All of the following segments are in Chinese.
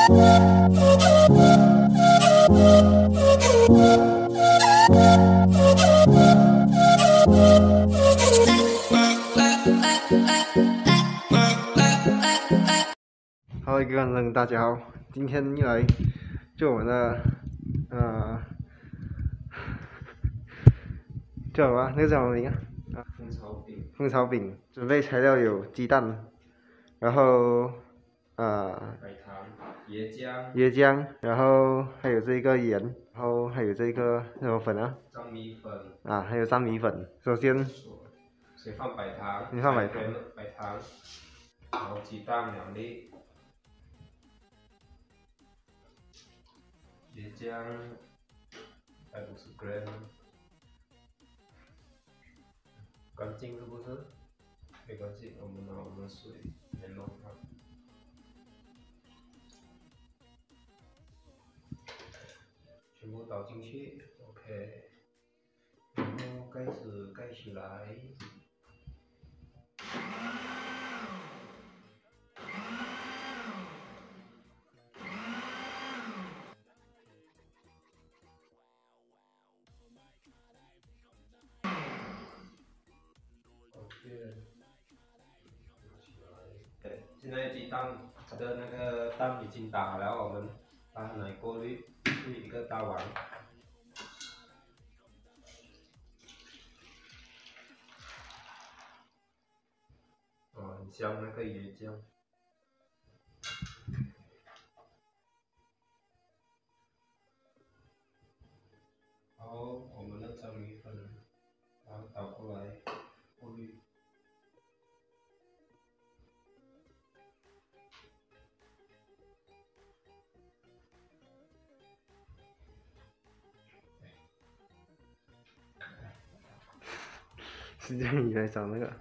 Hello， 各位观众，大家好，今天又来做我们的叫什么？那个叫什么名啊？ 蜂巢饼。 蜂巢饼，准备材料有鸡蛋，然后白糖、 椰浆，然后还有这个盐，然后还有这个什么粉啊？ 粘米粉。 还有粘米粉。首先， 先放白糖。 你放白糖，然后鸡蛋2粒，椰浆150 gram， 干净是不是？没关系，我们拿我们的水来弄它。全部倒进去 ，OK， 然后盖子盖起来。现在鸡蛋的那个蛋已经打了，我们把它拿来过滤一个大碗。很香那个椰浆。然后我们的粘米粉，然后倒过来过滤。 是这样，你来找那个。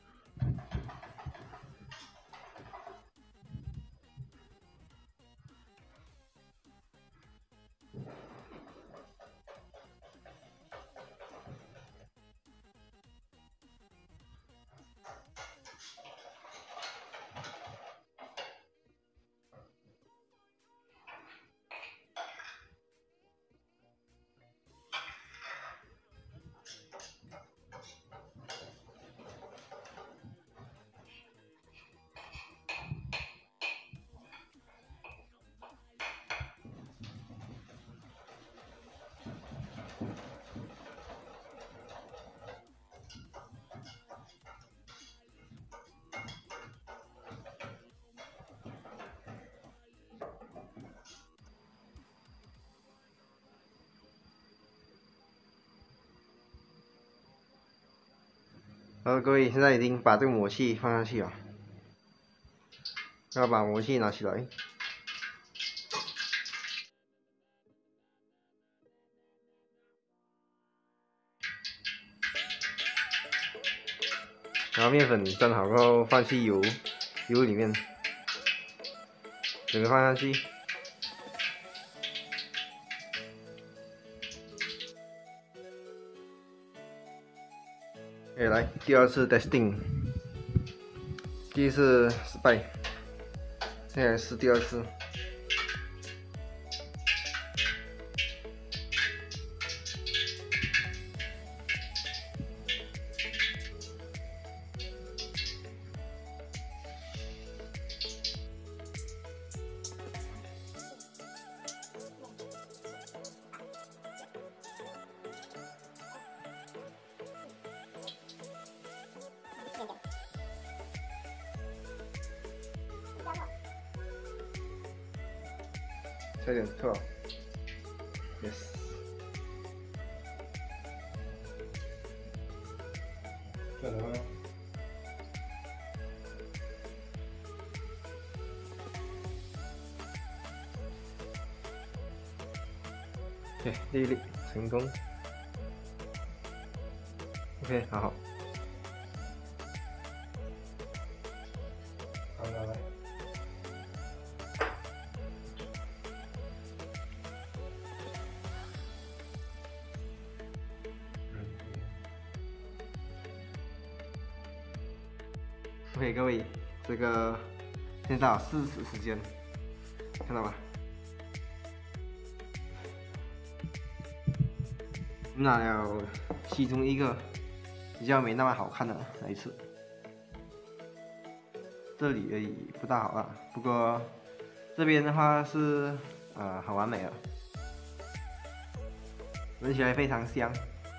好，各位，现在已经把这个模器放上去了，要把模器拿起来。然后面粉蒸好过后放去油里面，整个放上去。OK， 来第二次 testing， 第一次失败，现在是第二次。差点错 ，yes。这样的话，OK， 第1粒成功。OK， 好。 好，来。 OK， 各位，这个现在有40时间， 看到吧？拿了其中一个比较没那么好看的来吃，这里而已，不大好啦。不过这边的话是很完美了，闻起来非常香，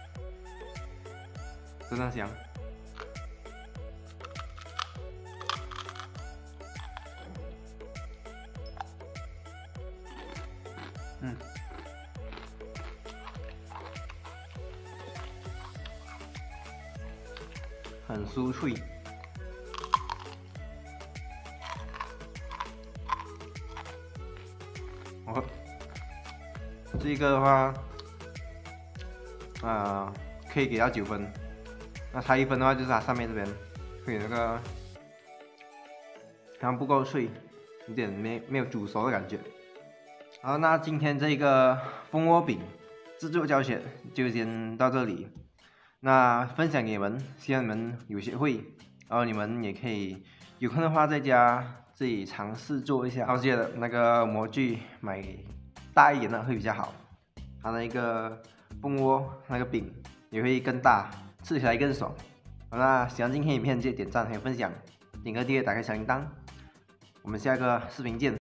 真的香。很酥脆。哦，这个的话，可以给到9分。那差1分的话，就是它上面这边会有那个好像不够脆，有点没有煮熟的感觉。好，那今天这个蜂窝饼制作教学就先到这里。那分享给你们，希望你们有学会，然后你们也可以有空的话在家自己尝试做一下。超市的那个模具买大一点的会比较好，它的一个蜂窝那个饼也会更大，吃起来更爽。好，那喜欢今天影片记得点赞还有分享，点个订阅，打开小铃铛，我们下个视频见。